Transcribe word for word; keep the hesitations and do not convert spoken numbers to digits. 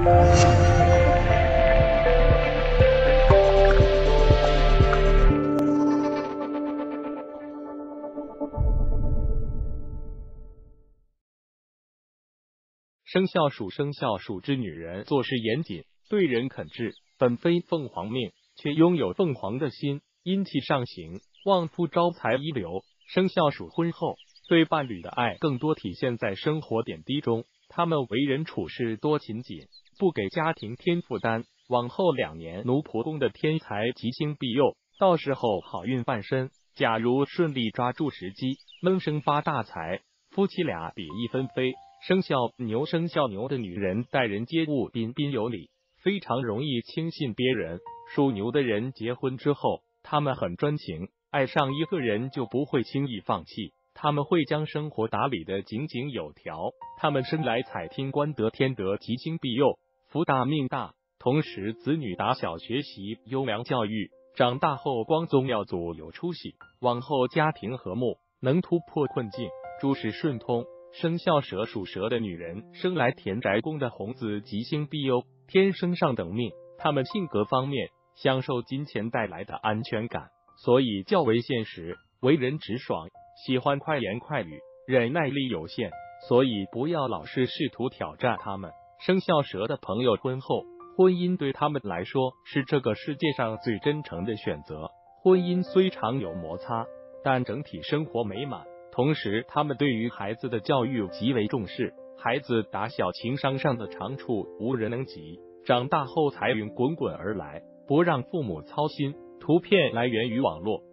生肖属生肖属之女人做事严谨，对人肯挚，本非凤凰命，却拥有凤凰的心，阴气上行，旺夫招财一流。生肖属婚后，对伴侣的爱更多体现在生活点滴中，他们为人处事多勤谨，不给家庭添负担。往后两年奴仆宫的天才吉星庇佑，到时候好运傍身。假如顺利抓住时机，闷声发大财，夫妻俩比翼纷飞。生肖牛生肖牛的女人待人接物彬彬有礼，非常容易轻信别人。属牛的人结婚之后，他们很专情，爱上一个人就不会轻易放弃，他们会将生活打理得井井有条。他们生来采听官得天得吉星庇佑，福大命大，同时子女打小学习优良教育，长大后光宗耀祖有出息，往后家庭和睦，能突破困境，诸事顺通。生肖蛇属蛇的女人生来田宅宫的红子吉星庇佑，天生上等命。她们性格方面享受金钱带来的安全感，所以较为现实，为人直爽，喜欢快言快语，忍耐力有限，所以不要老是试图挑战他们。生肖蛇的朋友婚后，婚姻对他们来说是这个世界上最真诚的选择。婚姻虽常有摩擦，但整体生活美满。同时，他们对于孩子的教育极为重视，孩子打小情商上的长处无人能及，长大后财运滚滚而来，不让父母操心。图片来源于网络。